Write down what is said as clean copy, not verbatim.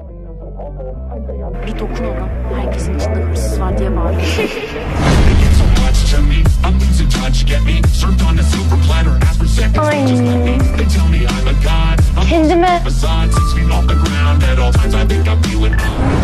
Bir dokun ona. Herkesin içinde hırsız var diye bağırıyor. Ay. Kendime